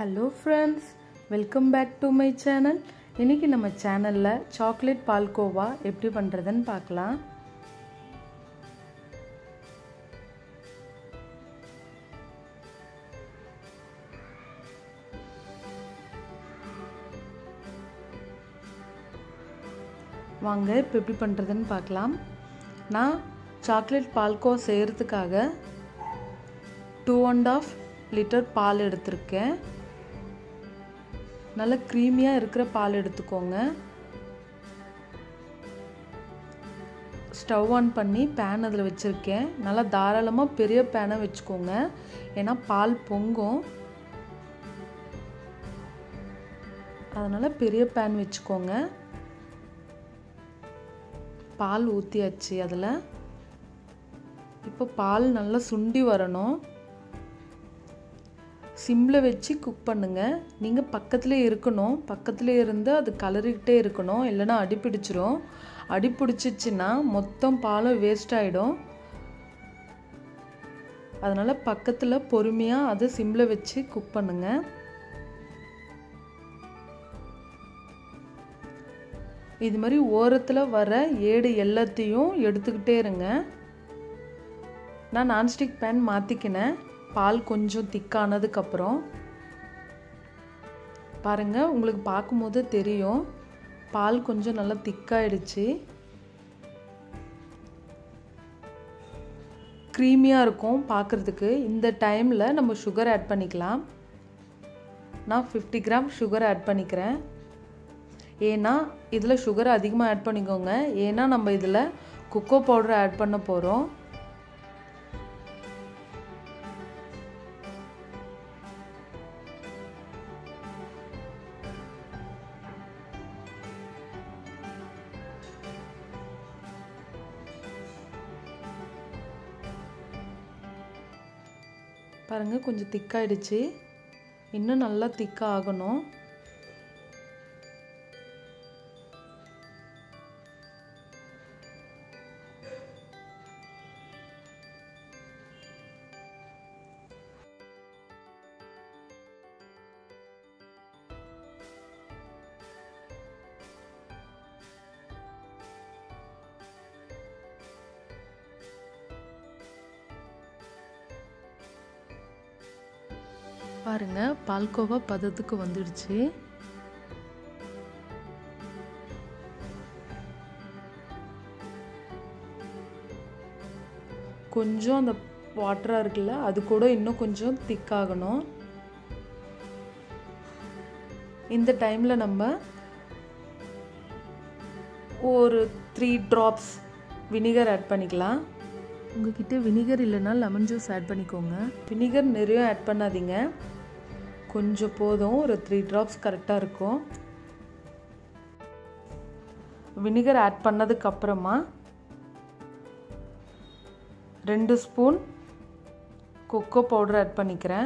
Hello friends, welcome back to my channel. இன்னைக்கு நம்ம சேனல்ல சாக்லேட் பால்கோவா எப்படி பண்றதுன்னு பார்க்கலாம். வாங்க இப்போ எப்படி பண்றதுன்னு பார்க்கலாம். நான் சாக்லேட் பால்கோவா செய்யிறதுக்காக 2.5 லிட்டர் பால் எடுத்துர்க்கேன். நல்ல க்ரீமியா இருக்கிற பால் எடுத்துக்கோங்க. ஸ்டவ் ஆன் பண்ணி pan அதில் வச்சிருக்கேன். நல்லா தாராளமா பெரிய pan வெச்சுக்கோங்க. ஏனா பால் பொங்கும். அதனால பெரிய pan வெச்சுக்கோங்க. பால் ஊத்தியாச்சு அதுல. இப்போ பால் நல்லா சுண்டி வரணும். சிம்ல வெச்சி குக் பண்ணுங்க. நீங்க பக்கத்திலே இருக்கணும். பக்கத்திலே இருந்து அது கலரிட்டே இருக்கணும். இல்லனா அடி பிடிச்சிரும். அடி பிடிச்சிச்சுனா மொத்தம் பாலும் வேஸ்ட் ஆயிடும். அதனால பக்கத்துல பொறுமையா அது சிம்ல வெச்சி குக் பண்ணுங்க. இது மாதிரி ஓரத்துல வர ஏடு எல்லாத்தையும் எடுத்துக்கிட்டே இருங்க. நான் நான்ஸ்டிக் pan மாத்திக்கினேன். பால் கொஞ்சம் திக்கானதுக்கு அப்புறம் பாருங்க உங்களுக்கு பாக்கும்போது தெரியும் பால் கொஞ்சம் நல்லா திக்காயிடுச்சு. க்ரீமியா இருக்கும் பார்க்கிறதுக்கு. இந்த டைம்ல நம்ம sugar ஆட் பண்ணிக்கலாம். நான் 50 கிராம் sugar ஆட் பண்ணிக்கிறேன். ஏனா இதுல sugar அதிகமா ஆட் பண்ணிக்கோங்க. ஏனா நம்ம இதுல கோகோ பவுடர் ஆட் பண்ண போறோம். பாருங்க கொஞ்சம் திக் ஆயிடுச்சு. இன்னும் நல்லா திக்கா ஆகணும். பாருங்க பால்கோவா பதத்துக்கு வந்துடுச்சு. கொஞ்சம் அந்த வாட்டரா இருக்குல்ல அது கூட இன்னும் கொஞ்சம் திக் ஆகணும். இந்த டைம்ல நம்ம ஒரு 3 drops வினிகர் ஆட் பண்ணிக்கலாம். உங்ககிட்ட வினிகர் இல்லனா லெமன் ஜூஸ் ஆட் பண்ணிக்கோங்க. வினிகர் நிறைய ஆட் பண்ணாதீங்க. கொஞ்சம் போதும். ஒரு 3 drops கரெக்ட்டா இருக்கும். வினிகர் ஆட் பண்ணதுக்கு அப்புறமா 2 ஸ்பூன் கோகோ பவுடர் ஆட் பண்ணிக்கிறேன்.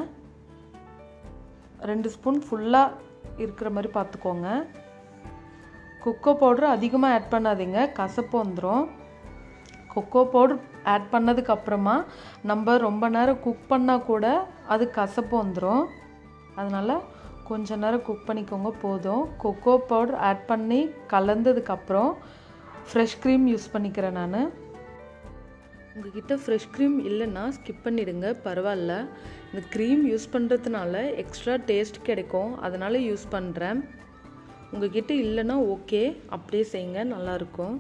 2 ஸ்பூன் ஃபுல்லா இருக்கிற மாதிரி பாத்துக்கோங்க. கோகோ பவுடர் அதிகமா ஆட் பண்ணாதீங்க. கசப்பு வந்துரும். கோகோ பவுடர் ஆட் பண்ணதுக்கு அப்புறமா நம்ம ரொம்ப நேரம் குக் பண்ணா கூட அது கசப்பு வந்துரும். அதனால கொஞ்ச நேரம் குக் பண்ணிக்கோங்க போதும். கோகோ பவுடர் ஆட் பண்ணி கலந்ததுக்கு அப்புறம் ஃப்ரெஷ் க்ரீம் யூஸ் பண்ணிக்கிறேன் நான். உங்ககிட்ட ஃப்ரெஷ் க்ரீம் இல்லனா ஸ்கிப் பண்ணிடுங்க பரவாயில்லை. இந்த க்ரீம் யூஸ் பண்றதுனால எக்ஸ்ட்ரா டேஸ்ட் கிடைக்கும். அதனால யூஸ் பண்றேன். உங்ககிட்ட இல்லனா ஓகே அப்படியே செய்யுங்க நல்லா இருக்கும்.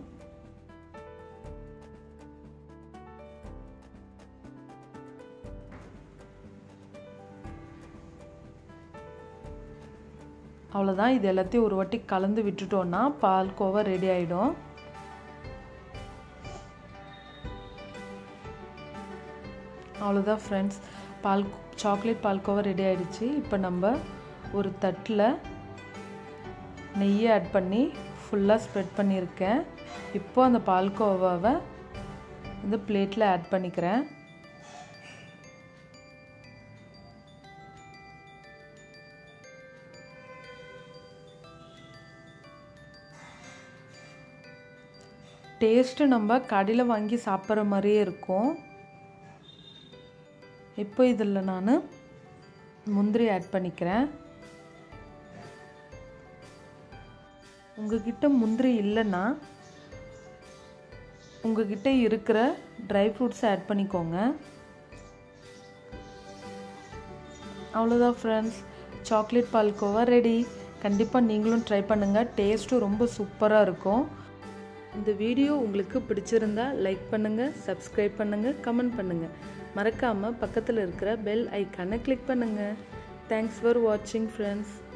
அவ்வளவுதான். இது எல்லாத்தையும் ஒரு வாட்டி கலந்து விட்டுட்டோம்னா பால்கோவா ரெடி ஆயிடும். அவ்வளவுதான் फ्रेंड्स. சாக்லேட் பால்கோவா ரெடி ஆயிடுச்சு. இப்போ நம்ம ஒரு தட்டுல நெய் ஆட் பண்ணி ஃபுல்லா ஸ்ப்ரெட் பண்ணிருக்கேன். இப்போ அந்த பால்கோவாவை இந்த பிளேட்ல ஆட் பண்ணிக்கிறேன். டேஸ்ட் நம்ம கடையில வாங்கி சாப்பிடுற மாதிரியே இருக்கும். இப்போ இதெல்லாம் நான் முந்திரி ஆட் பண்ணிக்கிறேன். உங்ககிட்ட முந்திரி இல்லைன்னா உங்ககிட்ட இருக்கிற ட்ரை ஃப்ரூட்ஸை ஆட் பண்ணிக்கோங்க. அவ்வளோதான் ஃப்ரெண்ட்ஸ், சாக்லேட் பால்கோவா ரெடி. கண்டிப்பாக நீங்களும் ட்ரை பண்ணுங்கள், டேஸ்ட்டும் ரொம்ப சூப்பராக இருக்கும். இந்த வீடியோ உங்களுக்கு பிடிச்சிருந்தா லைக் பண்ணுங்கள், சப்ஸ்கிரைப் பண்ணுங்கள், கமெண்ட் பண்ணுங்கள். மறக்காமல் பக்கத்தில் இருக்கிற பெல் ஐக்கானை கிளிக் பண்ணுங்கள். தேங்க்ஸ் ஃபார் வாட்சிங் ஃப்ரெண்ட்ஸ்.